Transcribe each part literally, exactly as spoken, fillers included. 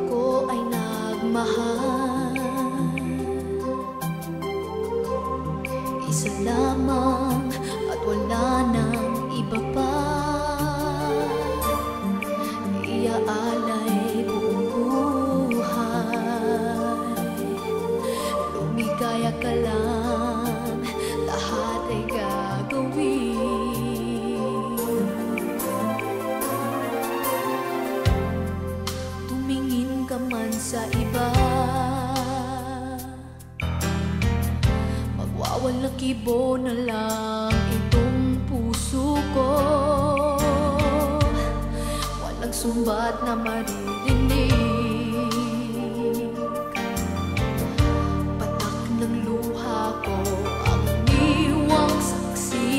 ako ay nagmahal, isa lamang at wala nang iba pa. Iaalay buong buhay, lumigaya ka lang, lahat ay gagawin. Tumingin ka man sa iba, magwawalang kibo na lang itong puso ko. Walang sumbat na maririnig, patak ng luha ko ang iniwang saksi.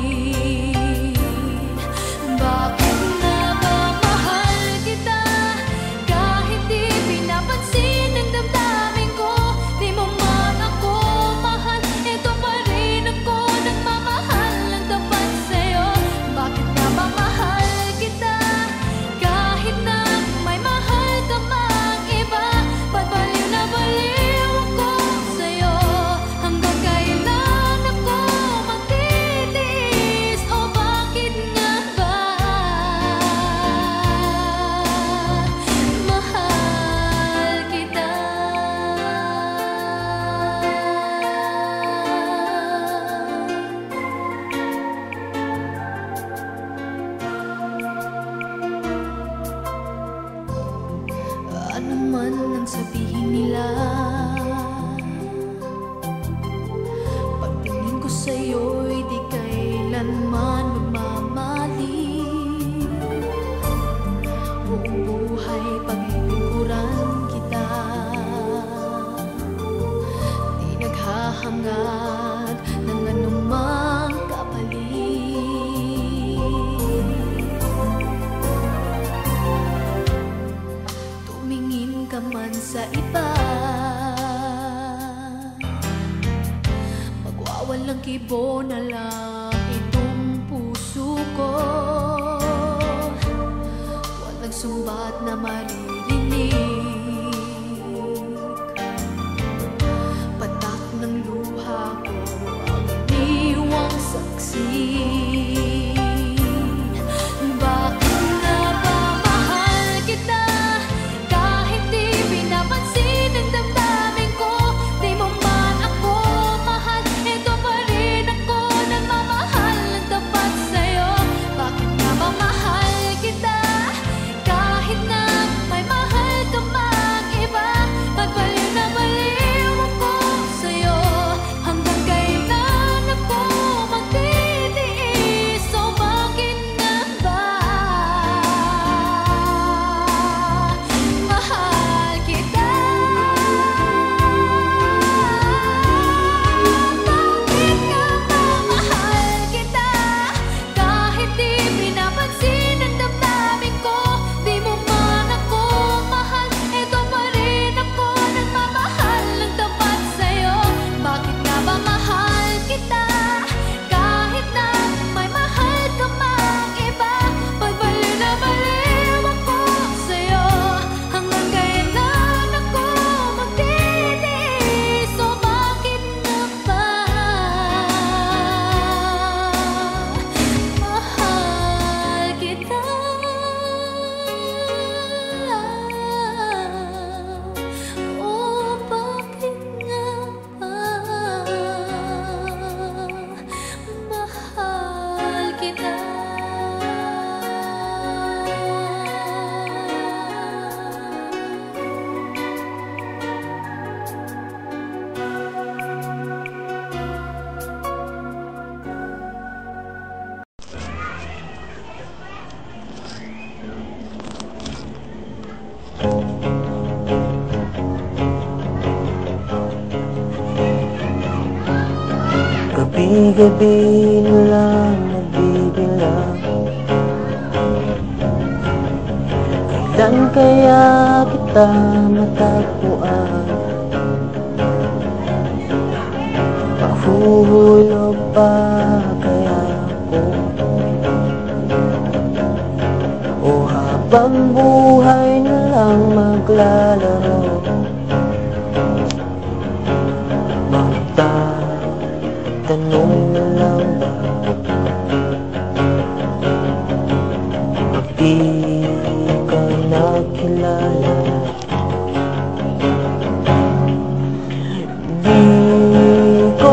Bakit nga ba mahal kita, kahit di pinapansin ang damdamin ko? Di mo man ako mahal, ito pa rin ako nagmamahal ng tapat sa'yo. Bakit nga ba mahal kita, kahit na may mahal ka mang iba? Ba't baliw na baliw ako sa'yo? Hanggang kailan ako magtitiis? O bakit nga ba mahal kita? Ano man ang sabihin nila, pagtingin ko sa'yo'y di kailanman magmamali. Buong buhay paglilingkuran kita, di naghahangad ng anumang kapalit. Tumingin ka man sa iba, magwawalang kibo na lang itong puso ko. Walang sumbat na maririnig, patak ng luha ko ang iniwang saksi. Bakit nga ba mahal kita, kahit di pinapansin ang damdamin ko? Di mo man ako mahal, ito pa rin ako nagmamahal ng tapat sa'yo. Bakit nga ba mahal kita, kahit na may mahal ka mang iba? Ba't baliw na baliw ako sa'yo? Hanggang kailan ako magtitiis? O bakit nga ba mahal kita? Bakit nga ba mahal kita, kahit di pinapansin ang damdamin ko? Di mo man ako mahal, ito pa rin ako nagmamahal ng tapat sa'yo. Bakit nga ba mahal kita, kahit na may mahal ka mang iba? Ba't baliw na baliw ako sa'yo? Hanggang kailan ako magtitiis? O bakit nga ba mahal kita? O bakit nga ba mahal kita? Gabi-gabi na lang nagbibilang, kailan kaya kita matagpuan? Mahuhulog pa kaya ako, o habang buhay na lang lang maglalaro, magtatanong na lang ba pag di ka nakilala? Di ko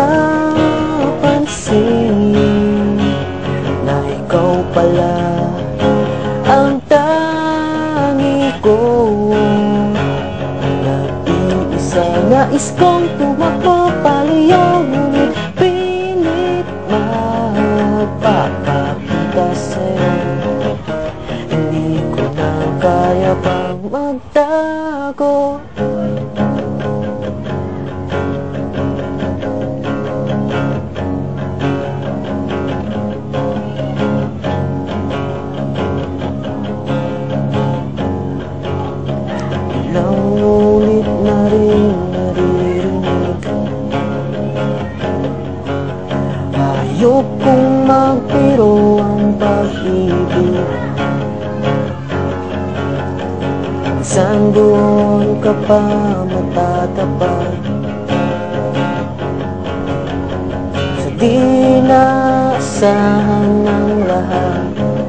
napansin na ikaw pala ang tangi ko, nag-iisa. Nais kong tumakbo palayo, ngunit pilit magpapakita sa'yo. Hindi ko na kaya pang magtago. Ilang ulit na rin naririnig, ayok kong magpiro ang pag-ibig. Minsan doon ka pa matatapat sa di naasahan ng lahat.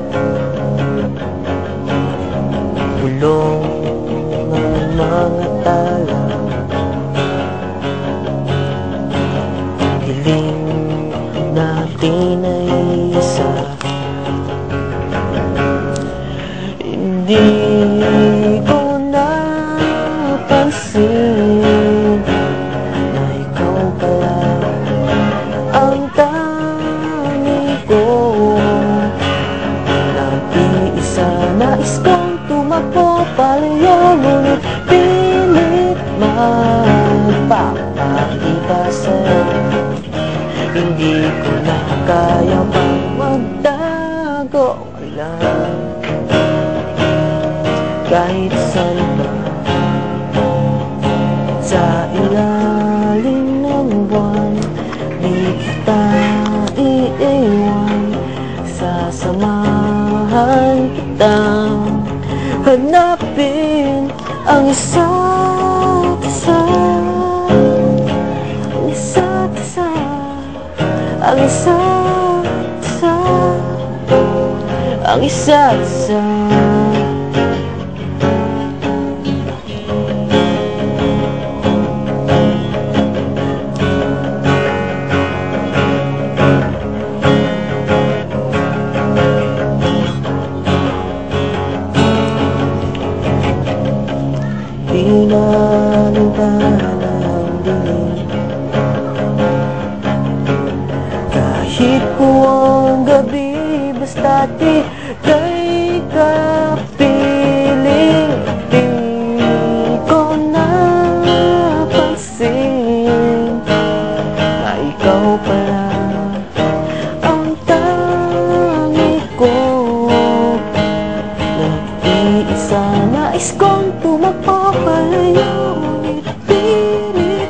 Bulong ng mga tala, hiling natin ay isa. Hindi ko napansin na ikaw pala ang tangi ko, nag-iisa. Nais kong tumakbo palayo, ngunit pilit magpapakita sa'yo. Hindi ko na kaya pang magtago. Alam, kahit saan pa sa ilalim ng buwan, di kita iiwan. Sasamahan kitang hanapin ang isa't isa, ang isa't isa, ang isa't isa, ang isa't isa. Pinalintana ang dilim, kahit buong gabi, basta't ika'y kapiling. Di ko napansin na ikaw pala ang tangi ko, nag-iisa. Nais kong tumakbo palayo, ngunit pilit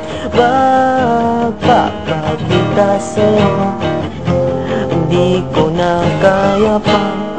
magpapakita sa'yo. Hindi ko na kaya pang